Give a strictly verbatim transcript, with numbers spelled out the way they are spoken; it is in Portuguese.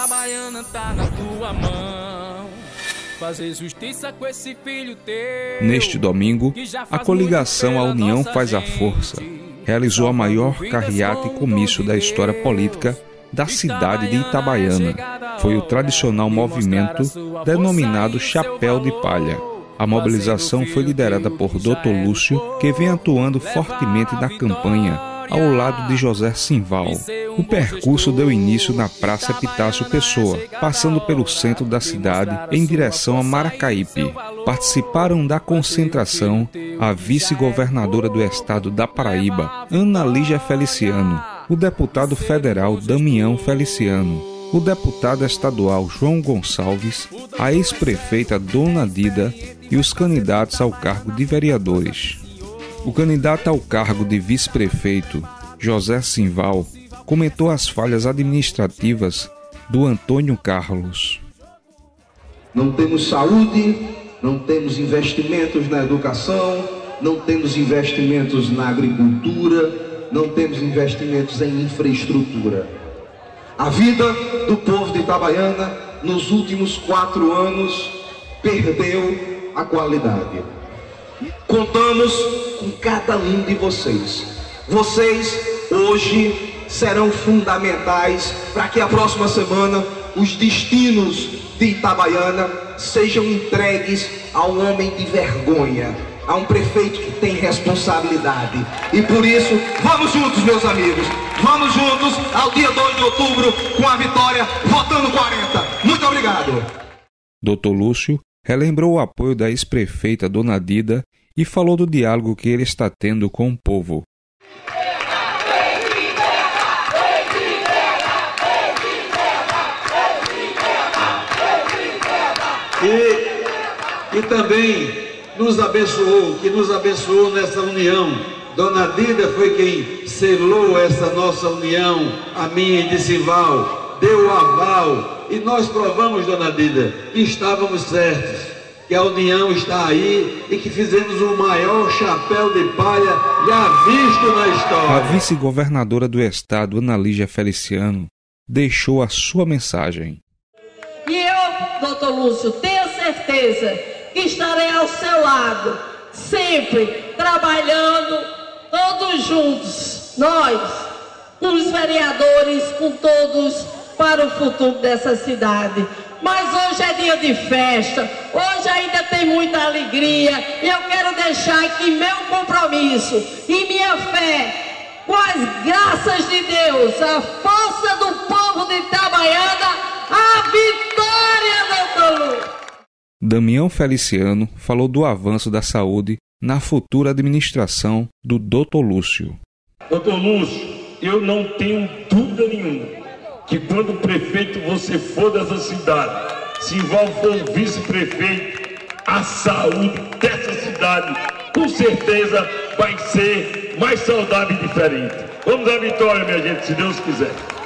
Itabaiana tá na tua mão. Fazer justiça com esse filho teu. Neste domingo, a coligação A União Faz a Força realizou a maior carreata e comício da história política da cidade de Itabaiana. Foi o tradicional movimento denominado Chapéu de Palha. A mobilização foi liderada por doutor Lúcio, que vem atuando fortemente na campanha ao lado de José Simval. O percurso deu início na Praça Epitácio Pessoa, passando pelo centro da cidade em direção a Maracaípe. Participaram da concentração a vice-governadora do estado da Paraíba, Ana Lígia Feliciano, o deputado federal Damião Feliciano, o deputado estadual João Gonçalves, a ex-prefeita Dona Dida e os candidatos ao cargo de vereadores. O candidato ao cargo de vice-prefeito, José Simval, comentou as falhas administrativas do Antônio Carlos. Não temos saúde, não temos investimentos na educação, não temos investimentos na agricultura, não temos investimentos em infraestrutura. A vida do povo de Itabaiana, nos últimos quatro anos, perdeu a qualidade. Contamos com cada um de vocês. Vocês, hoje, serão fundamentais para que a próxima semana os destinos de Itabaiana sejam entregues a um homem de vergonha, a um prefeito que tem responsabilidade. E por isso, vamos juntos, meus amigos, vamos juntos ao dia dois de outubro com a vitória, votando quarenta. Muito obrigado. doutor Lúcio relembrou o apoio da ex-prefeita Dona Dida e falou do diálogo que ele está tendo com o povo. E, e também nos abençoou, que nos abençoou nessa união. Dona Dida foi quem selou essa nossa união, a minha e de Simval, deu o aval, e nós provamos, Dona Dida, que estávamos certos, que a união está aí e que fizemos o maior chapéu de palha já visto na história. A vice-governadora do estado, Ana Lígia Feliciano, deixou a sua mensagem. E eu, doutor Lúcio, tenho certeza que estarei ao seu lado, sempre trabalhando, todos juntos, nós, com os vereadores, com todos, para o futuro dessa cidade. Mas hoje é dia de festa, hoje ainda tem muita alegria, e eu quero deixar aqui meu compromisso e minha fé, com as graças de Deus, a força do povo de Itabaiana, a vitória, doutor Lúcio. Damião Feliciano falou do avanço da saúde na futura administração do doutor Lúcio. doutor Lúcio, eu não tenho dúvida nenhuma que quando prefeito você for dessa cidade, Simval for vice-prefeito, a saúde dessa cidade com certeza vai ser mais saudável e diferente. Vamos à vitória, minha gente, se Deus quiser.